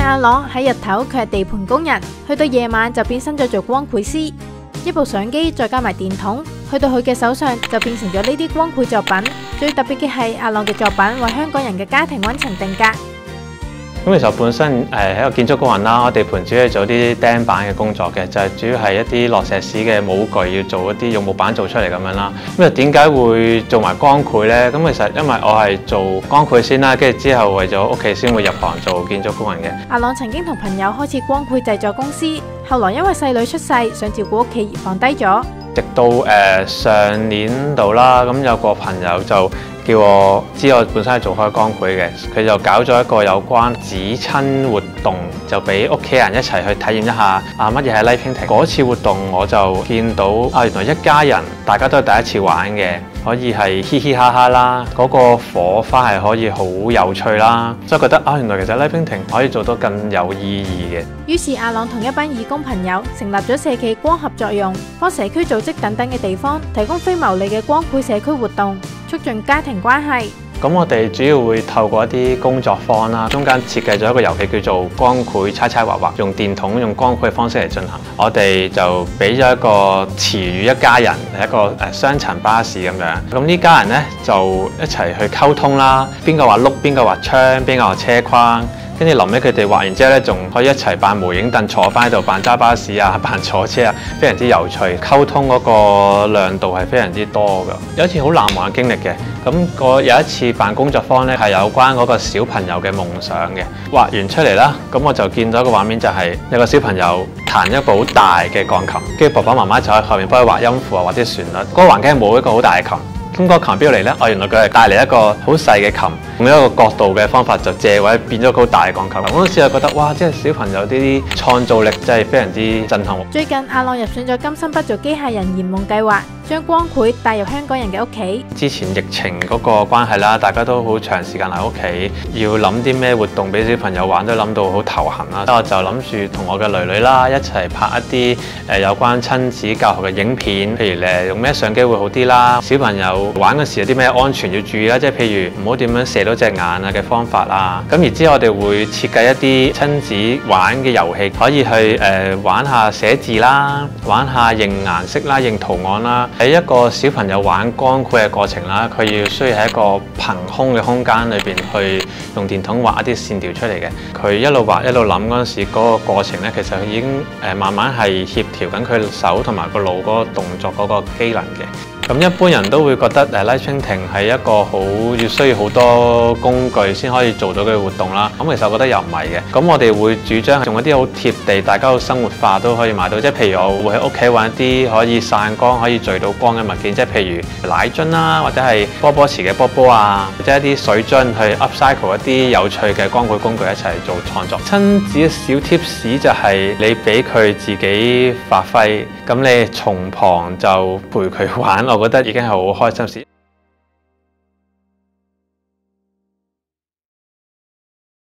阿朗喺日頭佢係地盤工人，去到夜晚就變身咗做光繪師。一部相機再加埋電筒，去到佢嘅手上就變成咗呢啲光繪作品。最特別嘅係阿朗嘅作品為香港人嘅家庭溫層定格。 咁其實本身係一個建築工人啦，我地盤主要係做啲釘板嘅工作嘅，就係主要係一啲落石屎嘅模具要做一啲用木板做出嚟咁樣啦。咁啊點解會做埋光繪呢？咁其實因為我係做光繪先啦，跟住之後為咗屋企先會入行做建築工人嘅。 阿朗曾經同朋友開始光繪製作公司，後來因為細女出世想照顧屋企而放低咗。 直到上年度啦，咁有個朋友就叫我知我本身係做開光繪嘅，佢就搞咗一個有關子親活動，就俾屋企人一齊去體驗一下乜嘢係 light painting。嗰次活動我就見到原來一家人大家都係第一次玩嘅，可以係嘻嘻哈哈啦，嗰個火花係可以好有趣啦，所以覺得原來其實 light painting 可以做到更有意義嘅。 於是阿朗同一班義工朋友成立咗社企光合作用，幫社區組織等等嘅地方提供非牟利嘅光繪社區活動，促進家庭關係。 咁我哋主要會透過一啲工作坊啦，中間設計咗一個遊戲叫做光繪猜猜畫畫，用電筒用光繪嘅方式嚟進行。我哋就俾咗一個詞語一家人，係一個雙層巴士咁樣。咁呢家人呢，就一齊去溝通啦，邊個畫轆，邊個畫窗，邊個畫車框。跟住臨尾佢哋畫完之後咧，仲可以一齊扮無影凳坐翻喺度，扮揸巴士啊，扮坐車啊，非常之有趣。溝通嗰個亮度係非常之多㗎。有一次好難忘嘅經歷嘅，咁有一次辦工作坊咧，係有關嗰個小朋友嘅夢想嘅。畫完出嚟啦，咁我就見到一個畫面就係有個小朋友彈一部好大嘅鋼琴，跟住爸爸媽媽就喺後面幫佢畫音符啊，或者旋律。嗰個環境係冇一個好大嘅琴。咁個琴邊度嚟呢？原來佢係帶嚟一個好細嘅琴，用一個角度嘅方法就借位變咗個好大嘅鋼琴。嗰陣時就覺得哇，即係小朋友呢啲創造力真係非常之震撼。 最近阿朗入選咗今生不做機械人圓夢計劃，將光繪帶入香港人嘅屋企。之前疫情嗰個關係啦，大家都好長時間喺屋企，要諗啲咩活動俾小朋友玩，都諗到好頭痕啦。我就諗住同我嘅囡囡啦一齊拍一啲有關親子教學嘅影片，譬如用咩相機會好啲啦，小朋友玩嗰時有啲咩安全要注意啦，即係譬如唔好點樣射到隻眼啊嘅方法啦。咁然之後我哋會設計一啲親子玩嘅遊戲，可以去玩下寫字啦，玩下認顏色啦、認圖案啦。喺一個小朋友玩光繪嘅過程啦，佢需要喺一個憑空嘅空間裏邊去用電筒畫一啲線條出嚟嘅。佢一路畫一路諗嗰陣時，嗰個過程咧，其實佢已經慢慢係協調緊佢手同埋個腦嗰個動作嗰個機能嘅。咁一般人都會覺得light painting 係一個需要好多工具先可以做到嘅活動啦。咁其實我覺得又唔係嘅。咁我哋會主張用一啲好貼地、大家好生活化都可以買到。即係譬如我會喺屋企玩一啲可以散光、可以聚到光嘅物件，即係譬如奶樽啦，或者係波波池嘅波波啊，或者一啲水樽去 upcycle 一啲有趣嘅光繪工具一齊做創作。親子嘅小 tips 就係你俾佢自己發揮，咁你從旁就陪佢玩，我覺得已經係好開心事。